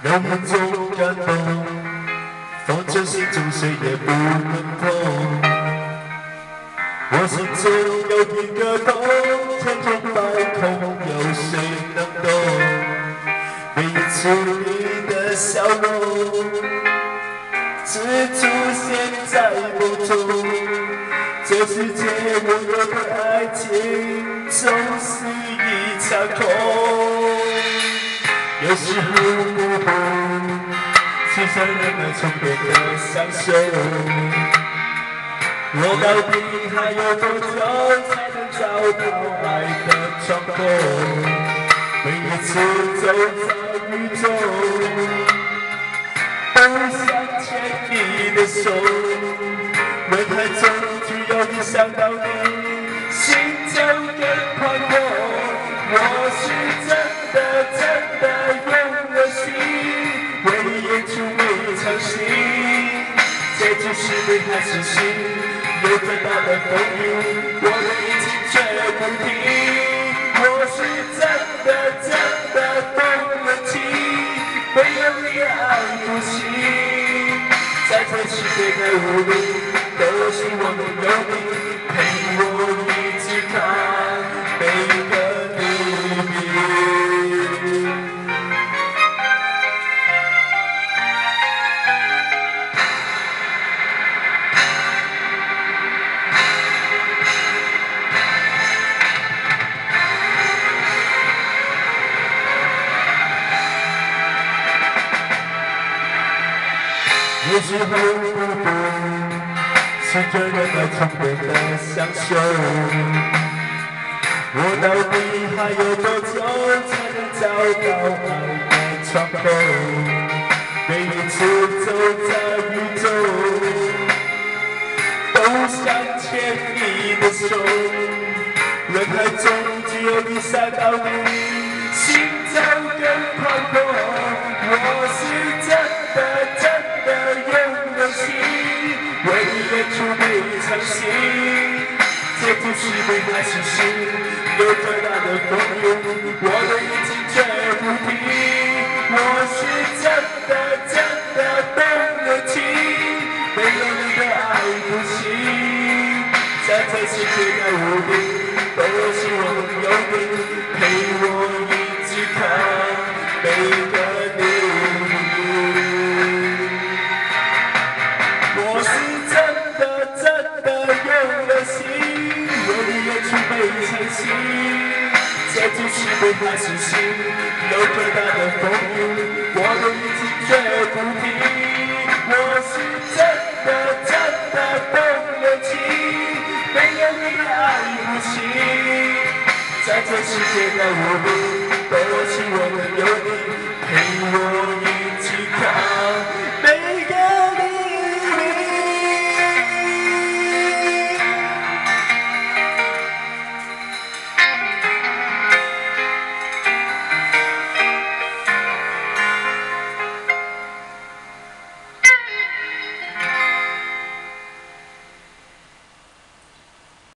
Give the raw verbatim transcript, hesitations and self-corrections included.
让人总感动，放在心中谁也不能碰。我心中有一个洞，千疮百孔，有谁能懂？每一次你的笑容，只出现在梦中。这世界温柔的爱情，总是一场空。有时候我懂，世上人们从变的相守。我到底还有多久才能找到爱的窗口？每一次走在雨中，都想牵你的手。人海中只有一想到你，心就更宽阔。我是真的真的用了心，为演出每场戏，这就是美还是心？有再大的风雨，我的一切绝不停。我是真的真的动了情，没有你的爱不行。在这世界的无力，都希望能有你陪我一起看每个黎明。有时候不懂，是这人爱从变的相守。我到底还有多久才能找到爱的窗口？每一次走在雨中，都想牵你的手。人海中只有你想到你，心就更宽阔。我是真的真的用了心，为你演出每一场戏，这不是美还是心？有再大的风雨，我的眼睛绝不停。我是真的真的动了情，没有你的爱不行。在这世界的无力，都希望有你陪我一起看每个黎明。我是真的真的用了心，为你演出每一场戏，这就是美还是心？有再大的风雨，我的眼睛绝不停。我是真的真的动了情，没有你的爱不行。在这世界的无力，都希望能有你陪我一